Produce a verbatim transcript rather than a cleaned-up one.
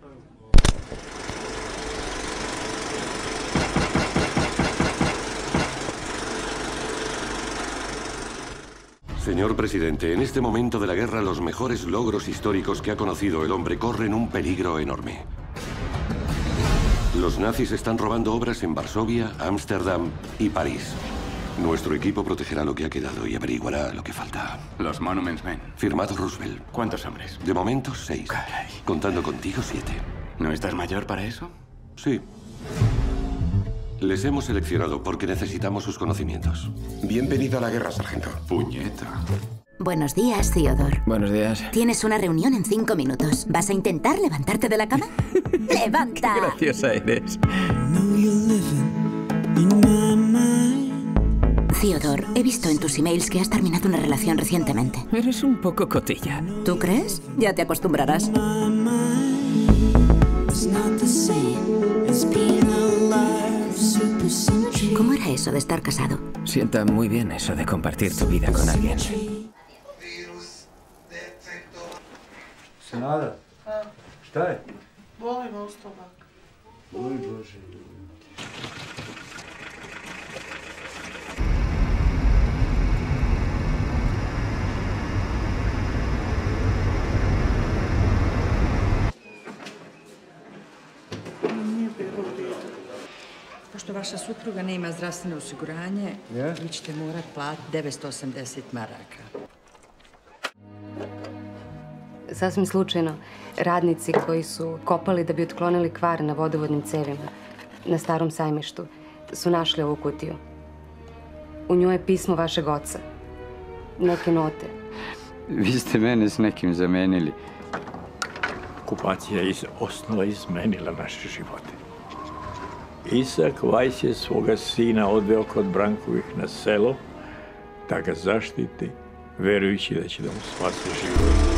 Señor presidente, en este momento de la guerra los mejores logros históricos que ha conocido el hombre corren un peligro enorme. Los nazis están robando obras en Varsovia, Ámsterdam y París. Nuestro equipo protegerá lo que ha quedado y averiguará lo que falta. Los Monuments Men. Firmado Roosevelt. ¿Cuántos hombres? De momento, seis. Caray. Contando contigo, siete. ¿No estás mayor para eso? Sí. Les hemos seleccionado porque necesitamos sus conocimientos. Bienvenido a la guerra, sargento. Puñeta. Buenos días, Theodore. Buenos días. Tienes una reunión en cinco minutos. ¿Vas a intentar levantarte de la cama? ¡Levanta! Qué graciosa eres. Theodore, he visto en tus emails que has terminado una relación recientemente. Eres un poco cotilla. ¿Tú crees? Ya te acostumbrarás. ¿Cómo era eso de estar casado? Sienta muy bien eso de compartir tu vida con alguien. Senada, šta je? Boli me stomak. Boli Bože. Nije bilo u redu. Pošto vaša supruga nema zdravstveno osiguranje, Yeah. vi ćete morat platiti devetsto osamdeset maraka. Sasvim slučajno, radnici koji su kopali da bi otklonili kvar na vodovodnim cevima na Starom sajmištu su našli ovu kutiju. U njoj je pismo vašeg oca. Neke note. Vi ste mene s nekim zamenili. Okupacija je iz osnova izmenila naše živote. Isak Vajs je svoga sina odveo kod Brankovih na selo da ga zaštiti, verujući da će da mu spasi život.